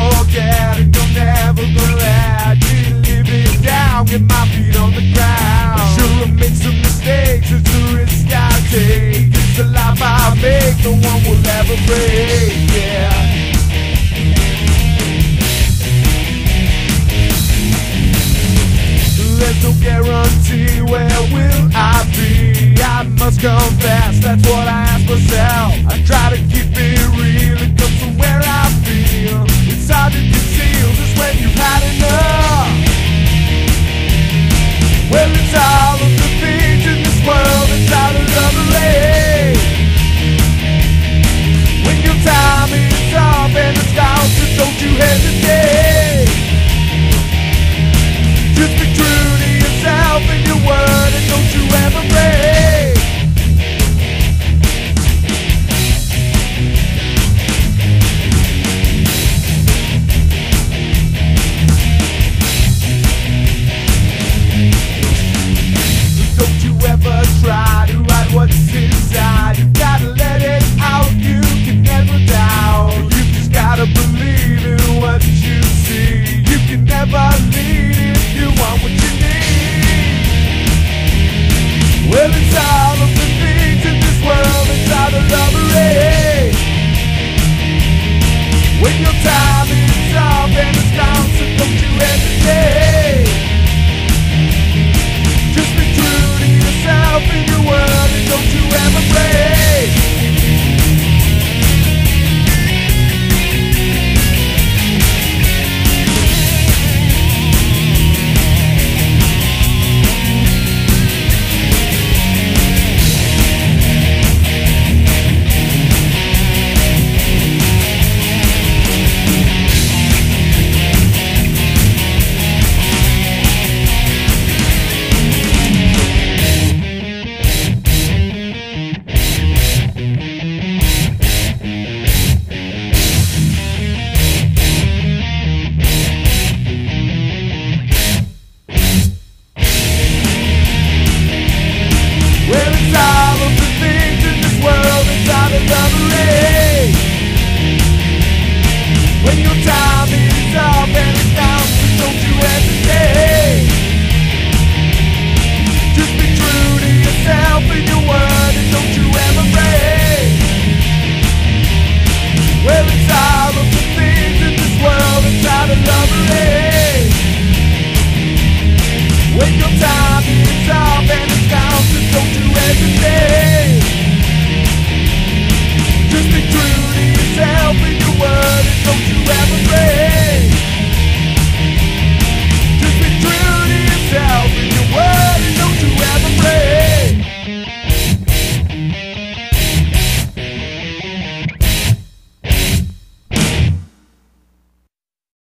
forget, and you're never gonna let me live it down. Get my feet on the ground. Sure, I make some mistakes, it's a risk I take. It's the life I make, no one will ever break, yeah. There's no guarantee, where will I be? I must confess, that's what I ask myself. I try to keep it real, it comes from where I feel. It's hard to conceal just when you've had enough. Well, it's all of the things in this world that's out of love away. When your time is up and it's gone, so don't you hesitate. Just be true to yourself and your word, and don't you ever break. Don't you ever try to hide what's inside. You gotta let it out, you can never doubt. You just gotta believe in what you see. You can never lead if you want what you need. Well, it's all of the things in this world that's out of love array. When your time is up and it's gone, so don't you hesitate. Just be true to yourself and your word, and don't you ever break. When your time is up and it's down, so don't you hesitate. Just be true to yourself and your word, and don't you ever break. Well, it's all of the things in this world that's out of love array. When your time is up and it's down, so don't you hesitate. Just be true to yourself and your word, and don't you ever break.